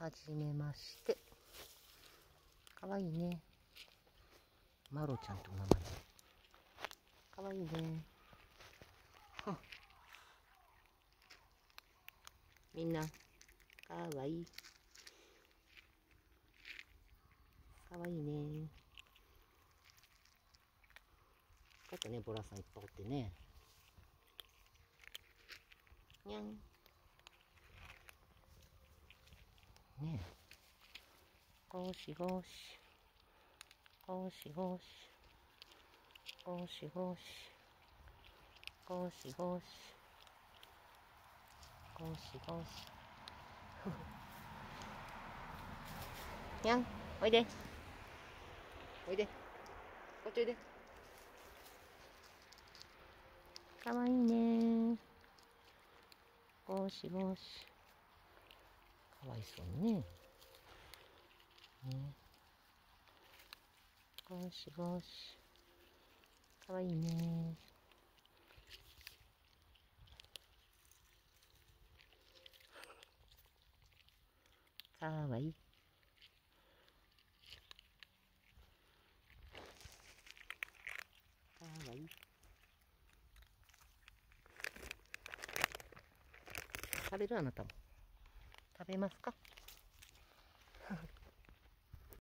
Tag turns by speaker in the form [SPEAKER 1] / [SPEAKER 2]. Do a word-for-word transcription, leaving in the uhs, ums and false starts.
[SPEAKER 1] はじめまして。かわいいね。マロちゃんと名前。かわいいね。みんな、かわいい。かわいいね。かったね、ボラさんいっぱいおってね。にゃん。ねえ。ゴシゴシ。ゴシゴシ。ゴシゴシ。ゴシゴシ。ゴシゴシ。にゃん、おいで。おいで。こっちおいで。かわいいね。ゴシゴシ。かわいそうにね。ね。ゴシゴシ。かわいいね。かわいい。かわいい。食べるあなたも。食べますか